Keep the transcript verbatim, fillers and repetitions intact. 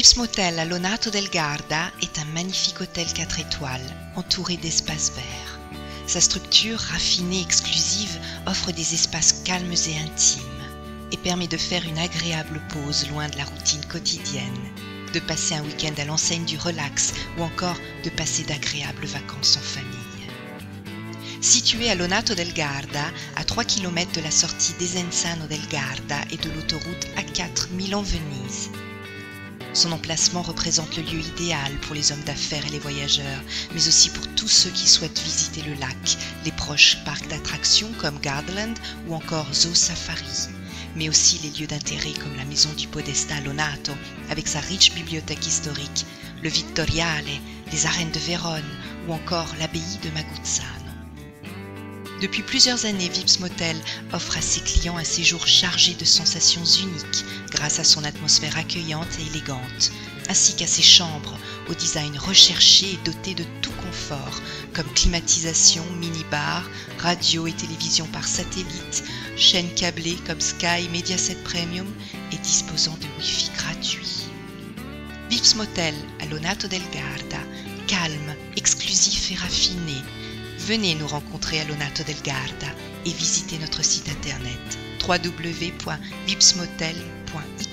Vips Motel à Lonato del Garda est un magnifique hôtel quatre étoiles, entouré d'espaces verts. Sa structure raffinée et exclusive offre des espaces calmes et intimes et permet de faire une agréable pause loin de la routine quotidienne, de passer un week-end à l'enseigne du relax ou encore de passer d'agréables vacances en famille. Situé à Lonato del Garda, à trois kilomètres de la sortie Desenzano del Garda et de l'autoroute A quatre Milan-Venise. Son emplacement représente le lieu idéal pour les hommes d'affaires et les voyageurs, mais aussi pour tous ceux qui souhaitent visiter le lac, les proches parcs d'attractions comme Gardaland ou encore Zoo Safari, mais aussi les lieux d'intérêt comme la maison du Podesta à Lonato, avec sa riche bibliothèque historique, le Vittoriale, les arènes de Vérone ou encore l'abbaye de Maguzzano. Depuis plusieurs années, Vips Motel offre à ses clients un séjour chargé de sensations uniques grâce à son atmosphère accueillante et élégante, ainsi qu'à ses chambres au design recherché et doté de tout confort, comme climatisation, mini-bar, radio et télévision par satellite, chaînes câblées comme Sky, Mediaset Premium et disposant de Wi-Fi gratuit. Vips Motel à Lonato del Garda, calme, exclusif et raffiné. Venez nous rencontrer à Lonato del Garda et visitez notre site internet w w w point vipsmotel point i